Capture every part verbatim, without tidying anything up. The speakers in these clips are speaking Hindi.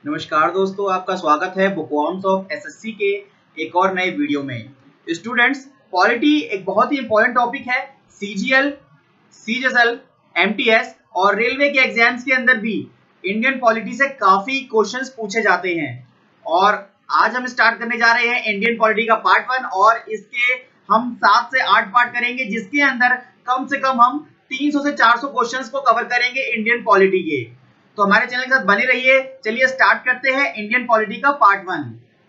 नमस्कार दोस्तों, आपका स्वागत है बुकवॉर्म्स ऑफ एसएससी के एक और नए वीडियो में। स्टूडेंट्स, पॉलिटी एक बहुत ही इंपॉर्टेंट टॉपिक है। सीजीएल, सीजीएल, एमटीएस और रेलवे के एग्जाम्स के अंदर भी इंडियन पॉलिटी से काफी क्वेश्चंस पूछे जाते हैं। और आज हम स्टार्ट करने जा रहे हैं इंडियन पॉलिटी का पार्ट वन, और इसके हम सात से आठ पार्ट करेंगे, जिसके अंदर कम से कम हम तीन सौ से चार सौ क्वेश्चंस को कवर करेंगे इंडियन पॉलिटी के। तो हमारे चैनल के साथ बने रहिए। चलिए स्टार्ट करते हैं इंडियन पॉलिटी का part one.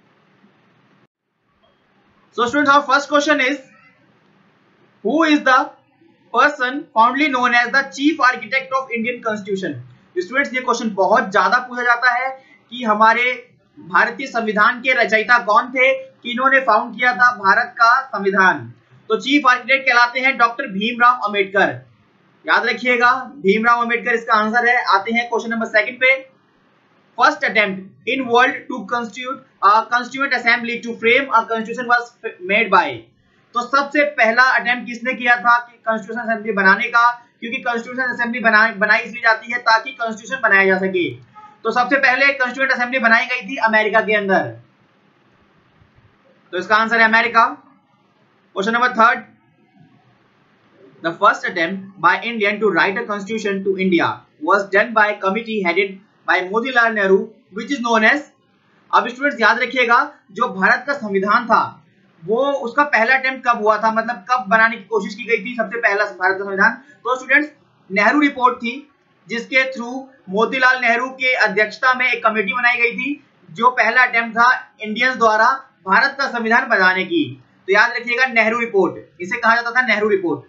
So students, our first question is, who is the person fondly known as the chief architect of Indian constitution. Students, ये क्वेश्चन बहुत ज्यादा पूछा जाता है कि हमारे भारतीय संविधान के रचयिता कौन थे, कि इन्होंने फाउंड किया था भारत का संविधान। तो चीफ आर्किटेक्ट कहलाते हैं डॉक्टर भीमराव अंबेडकर। याद रखिएगा, भीमराव अंबेडकर इसका आंसर है। आते हैं क्वेश्चन नंबर सेकंड पे। First attempt in world to constitute a constituent assembly to frame a constitution was made by. तो सबसे पहला अटेम्प्ट किसने किया था कि कॉन्स्टिट्यूशन असेंबली बनाने का? क्योंकि कॉन्स्टिट्यूशन असेंबली बना बनाई इसलिए जाती है ताकि कॉन्स्टिट्यूशन बनाया जा सके। तो सबसे पहले कॉन्स्टिट्यूएंट असेंबली बनाई गई थी अमेरिका के अंदर, तो इसका आंसर है America. Question number third, the first attempt by Indian to write a constitution to India was done by a committee headed by Motilal Nehru, which is known as। अब स्टूडेंट्स याद रखिएगा, जो भारत का संविधान था वो उसका पहला अटेम्प्ट कब हुआ था, मतलब कब बनाने की कोशिश की गई थी सबसे पहला भारत का संविधान। तो स्टूडेंट्स, नेहरू रिपोर्ट थी, जिसके थ्रू मोतीलाल नेहरू के अध्यक्षता में एक कमेटी बनाई गई थी, जो पहला अटेम्प्ट था इंडियंस द्वारा भारत का संविधान बनाने की। तो याद रखिएगा, नेहरू रिपोर्ट, इसे कहा जाता था Nehru report.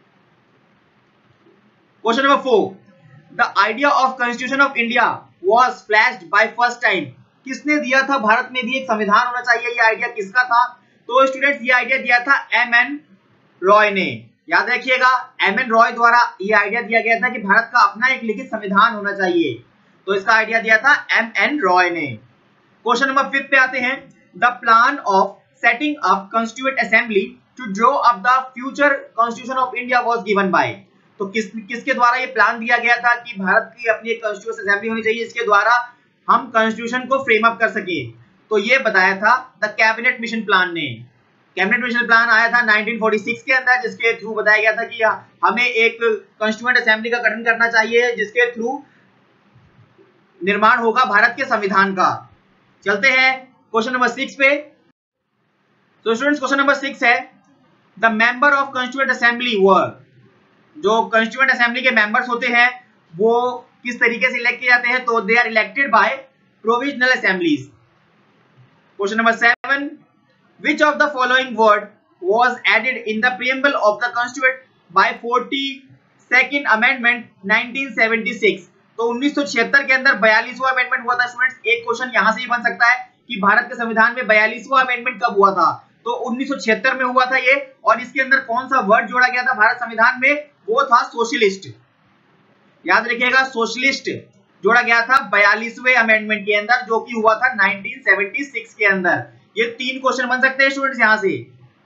Question number four, the idea of Constitution of India was flashed by first time। किसने दिया था भारत में भी एक संविधान होना चाहिए, ये आइडिया किसका था? तो स्टूडेंट्स, ये आइडिया दिया था एम एन रॉय ने। याद रखिएगा, एम एन रॉय द्वारा ये आइडिया दिया गया था कि भारत का अपना एक लिखित संविधान होना चाहिए। तो इसका आइडिया दिया था एम एन रॉय ने। क्वेश्चन नंबर फिफ्थ पे आते हैं। The plan of setting up constituent assembly to draw up the future constitution of India was given by. तो किस किसके द्वारा ये प्लान दिया गया था कि भारत की अपनी एक कॉन्स्टिट्यूशन असेंबली होनी चाहिए, इसके द्वारा हम कॉन्स्टिट्यूशन को फ्रेम अप कर सके। तो ये बताया था द कैबिनेट मिशन प्लान ने। कैबिनेट मिशन प्लान आया था नाइनटीन फोर्टी सिक्स के अंदर, जिसके थ्रू बताया गया था कि हमें एक कॉन्स्टिट्यूएंट असेंबली का गठन करना चाहिए, जिसके थ्रू निर्माण होगा भारत के संविधान का। चलते हैं क्वेश्चन नंबर सिक्स पे। तो स्टूडेंट्स, क्वेश्चन नंबर सिक्स है, the member of constituent assembly were. जो कॉन्स्टिट्यूएंट असेंबली के मेंबर्स होते हैं वो किस तरीके से इलेक्ट किए जाते हैं? तो they are elected by provisional assemblies. Question number seven, which of the following word was added in the preamble of the constituent by forty second amendment nineteen seventy six. तो उन्नीस सौ छिहत्तर के अंदर बयालीसवां अमेंडमेंट हुआ था। स्टूडेंट्स, एक क्वेश्चन यहां से ही बन सकता है कि भारत के संविधान में बयालीसवां अमेंडमेंट कब हुआ था? तो उन्नीस सौ छिहत्तर में हुआ था ये। और इसके अंदर कौन सा वर्ड जोड़ा गया था भारत संविधान में? वो था सोशलिस्ट। याद रखिएगा, सोशलिस्ट जोड़ा गया था बयालीसवें अमेंडमेंट के अंदर, जो कि हुआ था नाइनटीन सेवेंटी सिक्स के अंदर। ये तीन क्वेश्चन बन सकते हैं स्टूडेंट्स यहां से।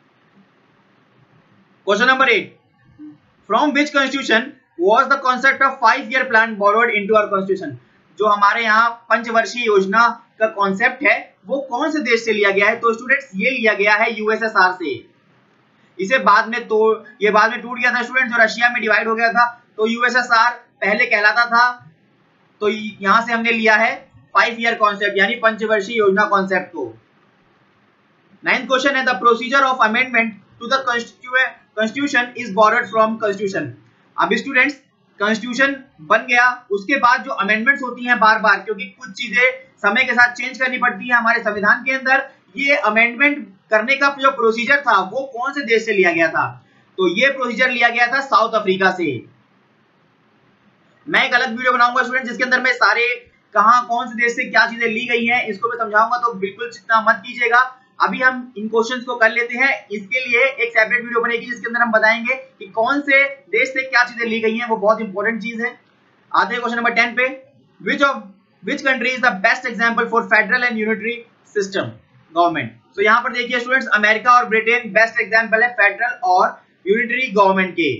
Question number eight, from which constitution was the concept of five year plan borrowed into our constitution. जो हमारे यहाँ पंचवर्षीय योजना का कॉन्सेप्ट है वो कौन से देश से लिया गया है? तो स्टूडेंट्स, ये लिया गया है यूएसएसआर से। इसे बाद में तो ये बाद में टूट गया था स्टूडेंट, जो रशिया में डिवाइड हो गया था। तो यूएसएसआर पहले कहलाता था। तो यहां से हमने लिया है फाइव ईयर कॉन्सेप्ट, यानी पंचवर्षीय योजना कॉन्सेप्ट को। नाइन्थ क्वेश्चन है, the procedure of amendment to the constitution is borrowed from constitution. अब स्टूडेंट्स, कॉन्स्टिट्यूशन बन गया, उसके बाद जो अमेंडमेंट्स होती हैं बार बार, क्योंकि कुछ चीजें समय के साथ चेंज करनी पड़ती है हमारे संविधान के अंदर, ये अमेंडमेंट करने का जो प्रोसीजर था वो कौन से देश से लिया गया था? तो ये प्रोसीजर लिया गया था साउथ अफ्रीका से। मैं एक अलग वीडियो बनाऊंगा स्टूडेंट, जिसके अंदर मैं सारे कहां कौन से देश से क्या चीजें ली गई हैं इसको मैं समझाऊंगा, तो बिल्कुल चिंता मत कीजिएगा। अभी हम इन क्वेश्चंस को कर लेते हैं। इसके लिए एक सेपरेट वीडियो बनेगी, जिसके अंदर हम बताएंगे कि कौन से देश से क्या चीजें ली गई हैं, वो बहुत इंपॉर्टेंट चीज है। आते हैं क्वेश्चन नंबर टेन पे। Which of which country is the best example for federal and unitary system government. तो यहाँ पर देखिए स्टूडेंट्स, अमेरिका और ब्रिटेन बेस्ट एग्जांपल है फेडरल और यूनिटरी गवर्नमेंट के।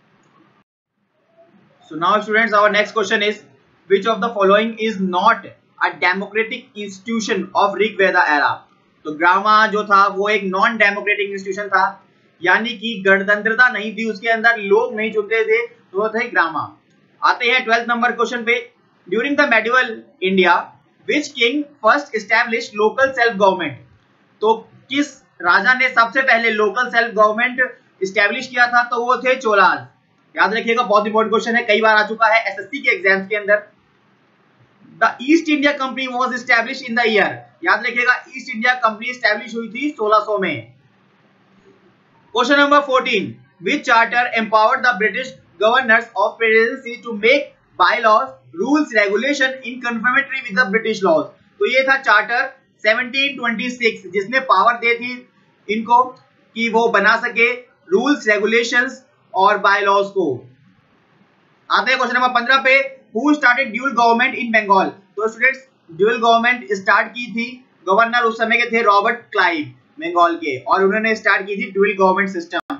So now students, our next question is, which of the following is not a democratic institution of Rigveda era. तो ग्रामा जो था वो एक नॉन डेमोक्रेटिक इंस्टीट्यूशन था, यानी कि गणतंत्रता नहीं थी उसके अंदर, लोग नहीं चुनते थे, तो वो थे ग्रामा। आते हैं ट्वेल्थ नंबर क्वेश्चन पे। During the medieval India which king first establish local self government. तो किस राजा ने सबसे पहले लोकल सेल्फ गवर्नमेंट एस्टैब्लिश किया था, तो वो थे चोलास। याद रखिएगा, बहुत इंपॉर्टेंट क्वेश्चन है, कई बार आ चुका है एसएससी के एग्जाम्स के अंदर। The East India Company was establish in the year. याद रखिएगा, ईस्ट इंडिया कंपनी एस्टैब्लिश हुई थी सोलह सौ में। Question number fourteen, which charter empowered the British governors of presidency to make bylaws rules regulation in conformatory with the British laws. तो ये था चार्टर सेवनटीन ट्वेंटी सिक्स, जिसने पावर दे थी इनको कि वो बना सके रूल्स रेगुलेशंस और बायलॉज को। आते हैं क्वेश्चन नंबर पंद्रह पे, who started dual government in Bengal. तो स्टूडेंट्स, ड्यूल गवर्नमेंट स्टार्ट की थी, गवर्नर उस समय के थे रॉबर्ट क्लाइव बंगाल के, और उन्होंने स्टार्ट की थी dual government system.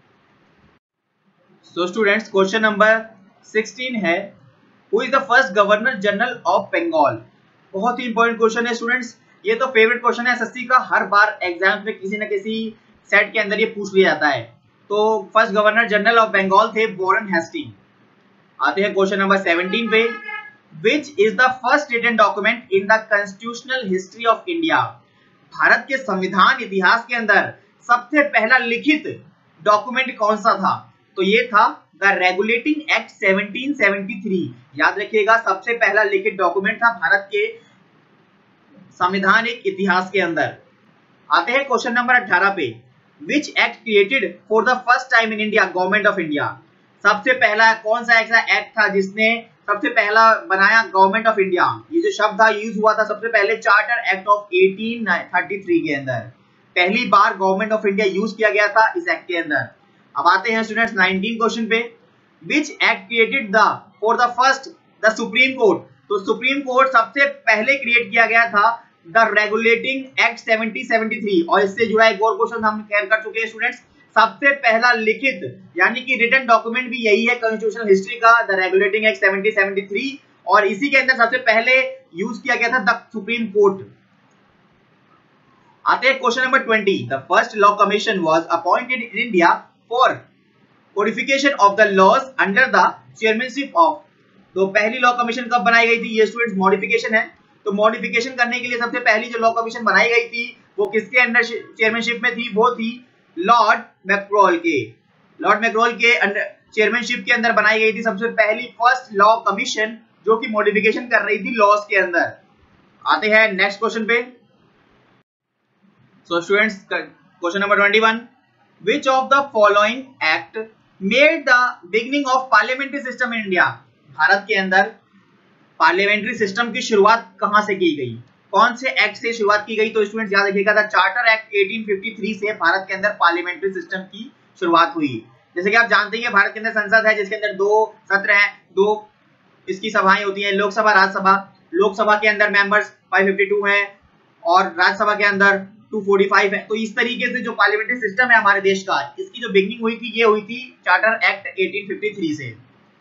So students, question number sixteen है, who is the first governor general of Bengal. बहुत ही इंपॉर्टेंट क्वेश्चन है स्टूडेंट्स, ये तो फेवरेट क्वेश्चन है एसएससी का, हर बार एग्जाम में किसी न किसी सेट के अंदर ये पूछ लिया जाता है। तो first governor general of Bengal थे वॉरेन हेस्टिंग। आते हैं क्वेश्चन नंबर सेवनटीन पे, which is the first written document in the constitutional history of India. Bharat के संविधान इतिहास के अंदर सबसे पहला लिखित डॉक्यूमेंट कौन सा था, तो ये था the regulating act seventeen seventy three. याद रखिएगा, सबसे पहला लिखित डॉक्यूमेंट था भारत के संवैधानिक इतिहास के अंदर। आते हैं क्वेश्चन नंबर अठारह पे, which act created for the first time in India government of India. सबसे पहला कौन सा ऐसा एक्ट था जिसने सबसे पहला बनाया गवर्नमेंट ऑफ इंडिया। ये जो शब्द था यूज हुआ था सबसे पहले charter act of eighteen thirty three के अंदर, पहली बार गवर्नमेंट ऑफ इंडिया यूज किया गया था इस एक्ट के अंदर। अब आते हैं स्टूडेंट्स नाइनटीन क्वेश्चन पे, which act created the for the first the supreme court. तो सुप्रीम कोर्ट सबसे पहले क्रिएट किया गया था the regulating act seventeen seventy three. और इससे जुड़ा एक और क्वेश्चन हम क्लियर कर चुके हैं स्टूडेंट्स, सबसे पहला लिखित यानी कि रिटन डॉक्यूमेंट भी यही है कॉन्स्टिट्यूशनल हिस्ट्री का, the regulating act seventeen seventy three, और इसी के अंदर सबसे पहले यूज किया गया था द सुप्रीम कोर्ट। आते हैं question number twenty, the first law commission was appointed in India for codification of the laws under the chairmanship of. तो पहली लॉ कमीशन कब बनाई गई थी, ये स्टूडेंट्स मॉडिफिकेशन है। तो मॉडिफिकेशन करने के लिए सबसे पहली जो लॉ कमीशन बनाई गई थी वो किसके अंडर चेयरमैनशिप में थी, वो थी लॉर्ड मैक्रोल के। लॉर्ड मैक्रोल के अंडर चेयरमैनशिप के अंदर बनाई गई थी सबसे पहली फर्स्ट लॉ कमीशन, जो कि मॉडिफिकेशन कर रही थी लॉज के अंदर। आते हैं नेक्स्ट क्वेश्चन पे। So students, question number twenty one, which of the following act made the beginning of parliamentary system in India. Bharat के अंदर पार्लियामेंट्री सिस्टम की शुरुआत कहां से की गई, कौन से एक्ट से शुरुआत की गई। तो स्टूडेंट्स याद रखिएगा, the charter act eighteen fifty three से भारत के अंदर पार्लियामेंट्री सिस्टम की शुरुआत हुई। जैसे कि आप जानते हैं भारत के अंदर संसद है जिसके अंदर दो सत्र हैं, दो इसकी सभाएं होती हैं, लोकसभा राज्यसभा। लोकसभा के अंदर मेंबर्स फाइव फिफ्टी टू हैं और राज्यसभा के अंदर टू फोर्टी फाइव है। तो इस तरीके से जो पार्लियामेंट्री सिस्टम है हमारे देश का, इसकी जो बिगनिंग हुई थी ये हुई थी charter act eighteen fifty three से।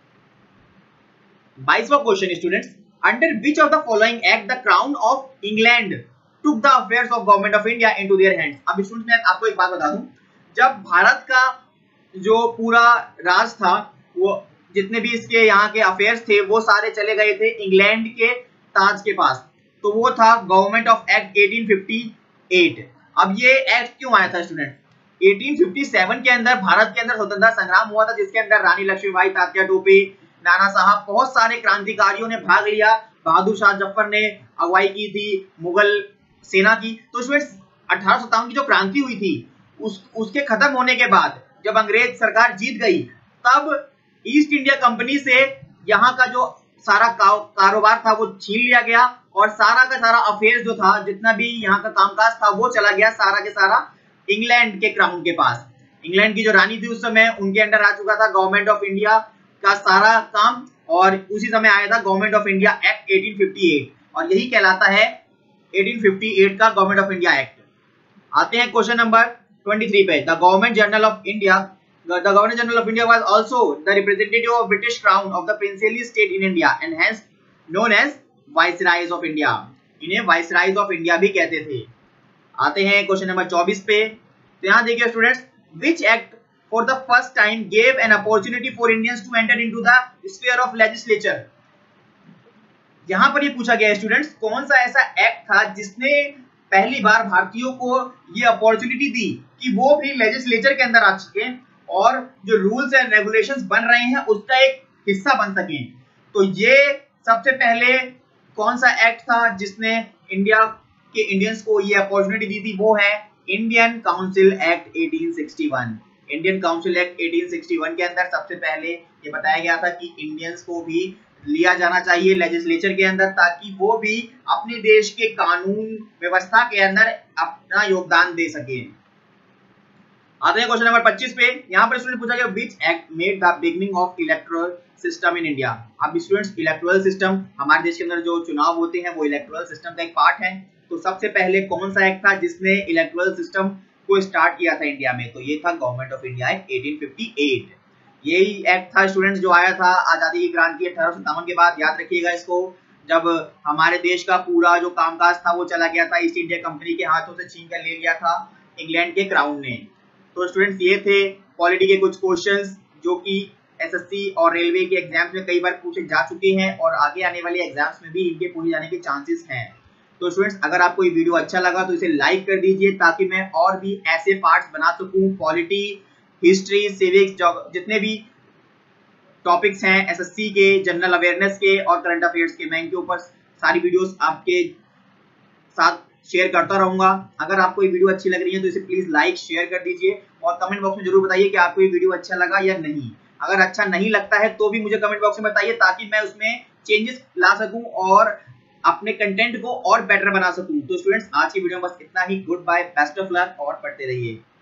बाईसवां question students, under which of the following act the crown of England took the affairs of government of India into their hands. अब स्टूडेंट्स मैं आपको एक बात बता दूं, जब भारत का जो पूरा राज था, वो जितने भी इसके यहाँ के अफेयर्स थे वो सारे चले गए थे इंग्लैंड के ताज के पास। तो वो था government of act eighteen fifty eight. अब ये एक्ट क्यों आया था स्टूडेंट, एटीन फिफ्टी सेवन के अंदर भारत के अंदर स्वतंत्रता संग्राम हुआ था जिसके अंदर रानी लक्ष्मीबाई, तात्या टोपे, नाना साहब, बहुत सारे क्रांतिकारियों ने भाग लिया। बहादुर शाह जफर ने अगुवाई की थी मुगल सेना की। तो स्टूडेंट्स अठारह सौ सत्तावन की जो क्रांति हुई थी उस उसके खत्म होने के बाद जब अंग्रेज सरकार जीत गई, तब ईस्ट इंडिया कंपनी से यहाँ का जो सारा का, कारोबार था वो छीन लिया गया और सारा का सारा अफेयर जो था, जितना भी यहाँ का कामकाज था वो चला गया सारा के सारा इंग्लैंड के क्राउन के पास। इंग्लैंड की जो रानी थी उस समय उनके अंडर आ चुका था गवर्नमेंट ऑफ इंडिया का सारा काम, और उसी समय आया था government of India act eighteen fifty eight, और यही कहलाता है एटीन फिफ्टी एट का गवर्नमेंट ऑफ इंडिया एक्ट। आते हैं क्वेश्चन नंबर ट्वेंटी थ्री पे, the government general of India The Governor General of India was also the representative of British Crown of the princely state in India and hence known as viceroys of India, इन्हें वाइसराइज ऑफ इंडिया भी कहते थे। आते हैं क्वेश्चन नंबर चौबीस पे। तो यहाँ देखिए students, which act for the first time gave an opportunity for Indians to enter into the sphere of legislature. यहाँ पर ये पूछा गया है स्टूडेंट्स, कौन सा ऐसा एक्ट था जिसने पहली बार भारतीयों को ये अपॉर्चुनिटी दी कि वो भी लेजिस्लेचर के अंदर आ सके और जो रूल्स एंड रेगुलेशंस बन रहे हैं उसका एक हिस्सा बन सके। तो ये सबसे पहले कौन सा एक्ट था जिसने इंडिया के इंडियंस को ये अपॉर्चुनिटी दी थी, वो है इंडियन काउंसिल एक्ट अठारह सौ इकसठ। इंडियन काउंसिल एक्ट अठारह सौ इकसठ के अंदर सबसे पहले ये बताया गया था कि इंडियंस को भी लिया जाना चाहिए लेजिस्लेचर के अंदर, ताकि वो भी अपने देश के कानून व्यवस्था के अंदर अपना योगदान दे सके। आते हैं क्वेश्चन नंबर पच्चीस पे। यहाँ पर स्टूडेंट पूछा गया which act made the beginning of electoral system in India. अब स्टूडेंट्स, इलेक्टोरल सिस्टम, हमारे देश के अंदर जो चुनाव होते हैं वो इलेक्टोरल सिस्टम का एक पार्ट है। तो सबसे पहले कौन सा एक्ट था जिसने इलेक्टोरल सिस्टम को स्टार्ट किया था इंडिया में, तो ये था गवर्नमेंट ऑफ इंडिया एक्ट अठारह सौ अट्ठावन। यही एक्ट था स्टूडेंट्स जो आया था आजादी की क्रांति अठारह सौ सत्तावन के बाद। याद रखिएगा इसको, जब हमारे देश का पूरा जो कामकाज था वो चला गया था ईस्ट इंडिया कंपनी के हाथों से छीन कर ले लिया था इंग्लैंड के क्राउन ने। तो स्टूडेंट्स, ये थे पॉलिटी के कुछ क्वेश्चंस जो कि एसएससी और रेलवे के एग्जाम्स में कई बार पूछे जा चुके हैं और आगे आने वाले एग्जाम्स में भी इनके पूछे जाने के चांसेस हैं। तो स्टूडेंट्स, अगर आपको ये वीडियो अच्छा लगा तो इसे लाइक कर दीजिए ताकि मैं और भी ऐसे पार्ट्स बना सकूं, पॉलिटी, हिस्ट्री, सिविक्स, जितने भी टॉपिक्स हैं एसएससी के, जनरल अवेयरनेस के और करंट अफेयर्स के, मैं इनके ऊपर सारी वीडियोस आपके साथ शेयर करता रहूंगा। अगर आपको ये वीडियो अच्छी लग रही है तो इसे प्लीज लाइक शेयर कर दीजिए और कमेंट बॉक्स में जरूर बताइए कि आपको ये वीडियो अच्छा लगा या नहीं। अगर अच्छा नहीं लगता है तो भी मुझे कमेंट बॉक्स में बताइए ताकि मैं उसमें चेंजेस ला सकूं और अपने कंटेंट को और बेटर बना सकूं। तो स्टूडेंट्स, आज की वीडियो में बस इतना ही। Good bye, best of luck और पढ़ते रहिए।